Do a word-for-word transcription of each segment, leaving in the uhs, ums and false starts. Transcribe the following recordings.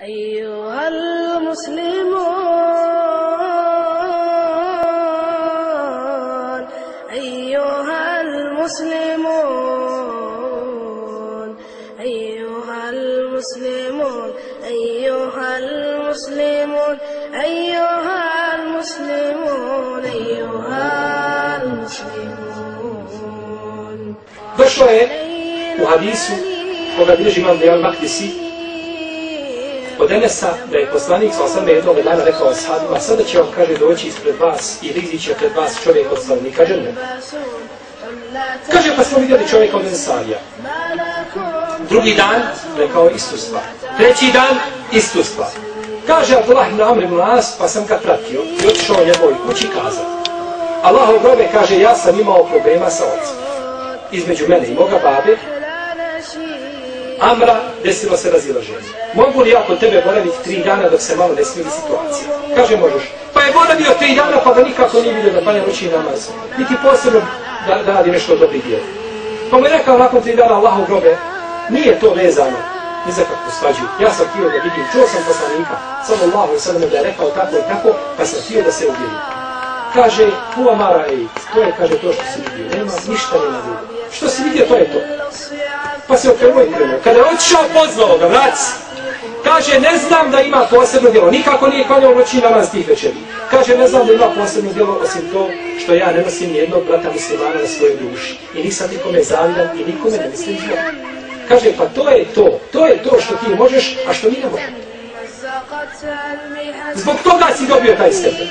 أيها المسلمون أيها المسلمون أيها المسلمون أيها المسلمون أيها المسلمون أيها المسلمون. Došlo je u hadisu koga bilježi imam Dejal Makdisi od Enesa da je poslanik sa osam jednog dana rekao ashabima: sada će vam, kaže, doći ispred vas i riziće pred vas čovjek od stanovnika dženneta. Kaže, pa smo vidjeli čovjeka od Ensarija. Drugi dan rekao istu stvar. Treći dan istu stvar. Kaže Abdullah ibn Amr ibn As, pa sam ga pratio i otišao u njegovoj kući kazao: Allahov grobe, kaže, ja sam imao problema sa ocem. Između mene i moga babe Amra desilo se razilaženje. Mogu li ja kod tebe boraviti tri dana dok se malo ne smiri situacija? Kaže, možeš. Pa je boravio tri dana pa da nikako nije vidio da panja noći namaz. Niti posebno da, da radi nešto dobri djelo. Pa mu je rekao nakon tri dana: Allahov grobe, nije to vezano ni za kakvu svađu. Ja sam htio da vidim, čuo sam poslanika sallallahu alejhi ve sellem da je rekao tako i tako, pa sam htio da se uvjerim. Kaže, huwa ma ra'ayt, to je, kaže, to što si vidio, nema ništa nema drugo. Što si vidio, to je to. Pa se okrenuo i krenuo. Kada je otišao, pozvao ga, vraci. Kaže, ne znam da ima posebno djelo, nikako nije klanjao noći namaz tih večeri. Kaže, ne znam da ima posebno djelo osim to što ja ne nosim nijednog brata muslimana na svojoj duši. I nisam nikome zavidan i nikome ne mislim zlo. Kaže, pa to je to, to je to što ti možeš, a što mi ne možemo. Zbog toga si dobio taj stepen.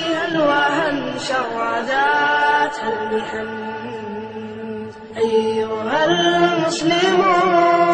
أيها المسلمون